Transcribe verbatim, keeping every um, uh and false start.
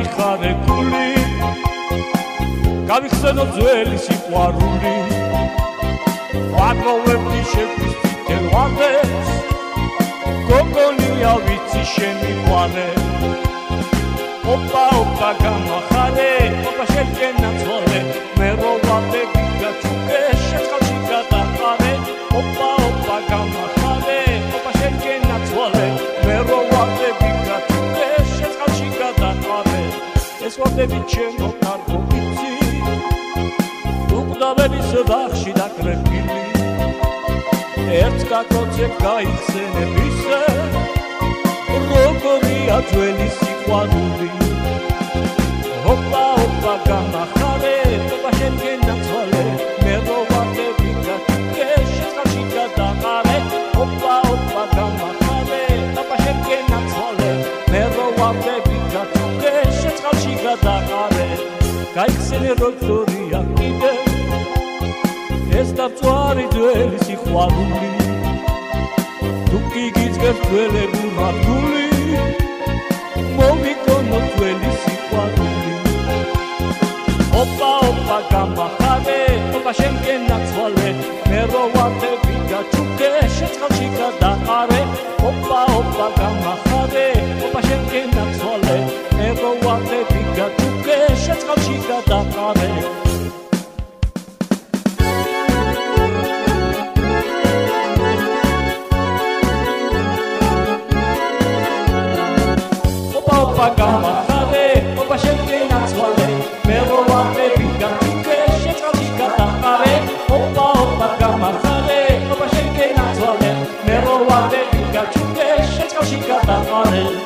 გამიხარე გული გავიხსენო ძველი სიყვარული ვაგროვებდი შეკვის თითელ ვარდებს გოგონია ვიცი შენი ყვარე ოპა ოპა გამახარე ოპა შეგენა ძოლე მე რო ვარდები გაჩუქე შეწყალში გადაყარე ოპა ოპა გამახარე ოპა შეგენა ძოლე მე რო ვარდები გაჩუქე შეწყალში გადაყარე ეს ვარდები ჩემო კარგო ვიცი უკდავების ბაღში დაკრეფილი ერთს გაკოცებ გაიხსენებისე როგორია ძველი სიყვარული ოპა ოპა გამახარე ოპა შენგენა ძოლე მე რო ვარდები გაჩუქე შეწყალში გადაყარე ოპა ოპა გამახარე ოპა შენგენა ძოლე მე რო ვარდები გაჩუქე შეწყალში გადაყარე გაიხსენე როგორია კიდე ეს დაბწვარი ძველი სიყვარული თუ კი გიძგებს ძველებურ მათგული მოვიგონო ძველი სიყვარული ოპა ოპა გამახარე ოპა შენგენა ძოლე მე რო ვარდები გაჩუქე შეწყალში გადაყარე ოპა ოპა გამახარე ოპა შენგენა ძოლე მე რო ვარდები გაჩუქე შეწყალში გადაყარე ოპა გამახარე ოპა შენგენა ძოლე მე რო ვარდები გაჩუქე შეწყალში გადაყარე ოპა ოპა გამახარე ოპა შენგენა ძოლე მე რო ვარდები გაჩუქე შეწყალში გადაყარე